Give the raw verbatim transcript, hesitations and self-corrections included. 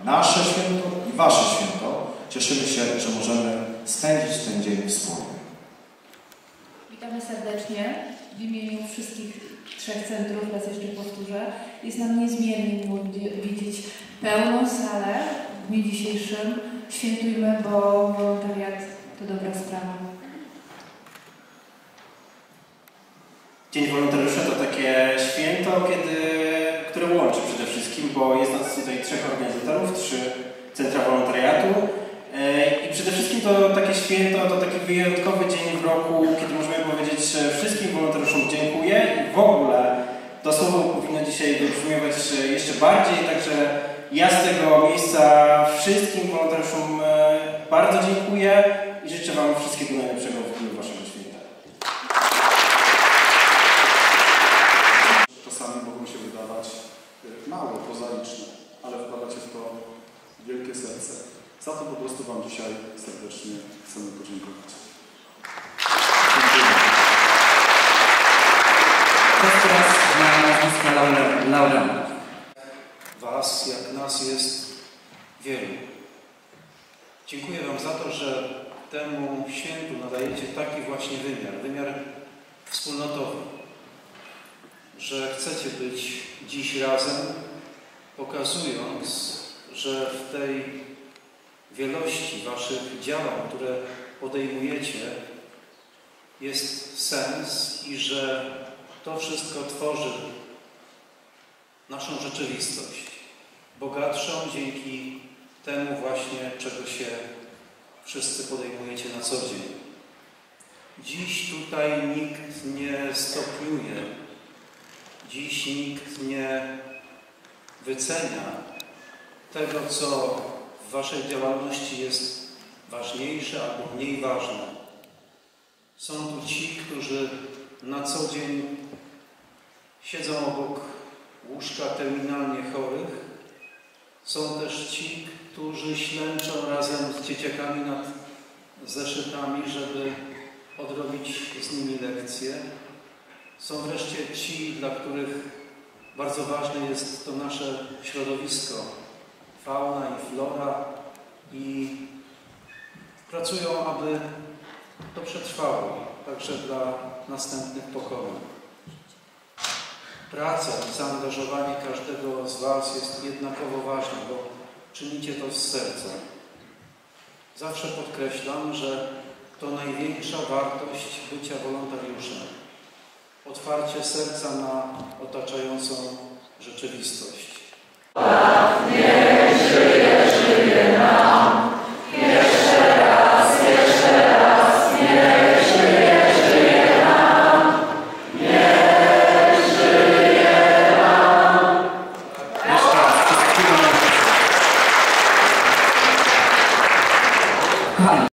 nasze święto i wasze święto. Cieszymy się, że możemy spędzić ten dzień wspólnie. Witamy serdecznie w imieniu wszystkich trzech centrów, raz jeszcze powtórzę. Jest nam niezmiernie miło widzieć pełną salę w dniu dzisiejszym. Świętujmy, bo wolontariat to dobra sprawa. Dzień Wolontariusza to takie święto, kiedy, które łączy przede wszystkim, bo jest nas tutaj trzech organizatorów, trzy centra wolontariatu. I przede wszystkim to takie święto, to taki wyjątkowy dzień w roku, kiedy możemy powiedzieć wszystkim wolontariuszom dziękuję i w ogóle to słowo powinno dzisiaj wybrzmiewać jeszcze bardziej, także ja z tego miejsca wszystkim wolontariuszom bardzo dziękuję i życzę Wam wszystkiego najlepszego w dniu Waszego święta. Czasami mogą się wydawać małe, prozaiczne, ale wkładacie w to wielkie serce. Za to po prostu Wam dzisiaj serdecznie chcemy podziękować. Teraz na nazwiska laureatów. Was, jak nas jest wielu. Dziękuję Wam za to, że temu świętu nadajecie taki właśnie wymiar, wymiar wspólnotowy, że chcecie być dziś razem, pokazując, że w tej wielości Waszych działań, które podejmujecie, jest sens i że to wszystko tworzy naszą rzeczywistość, bogatszą dzięki temu właśnie, czego się wszyscy podejmujecie na co dzień. Dziś tutaj nikt nie stopniuje, dziś nikt nie wycenia tego, co w Waszej działalności jest ważniejsze albo mniej ważne. Są tu ci, którzy na co dzień siedzą obok łóżka terminalnie chorych. Są też ci, którzy ślęczą razem z dzieciakami nad zeszytami, żeby odrobić z nimi lekcje. Są wreszcie ci, dla których bardzo ważne jest to nasze środowisko, fauna i flora, i pracują, aby to przetrwało, także dla następnych pokoleń. Praca i zaangażowanie każdego z Was jest jednakowo ważne, bo czynicie to z serca. Zawsze podkreślam, że to największa wartość bycia wolontariuszem. Otwarcie serca na otaczającą rzeczywistość. Niech żyje, żyje nam. Jeszcze raz, jeszcze raz, niech żyje, żyje nam. Niech żyje nam. Jeszcze raz, wszystkiego najlepszego. Kochani.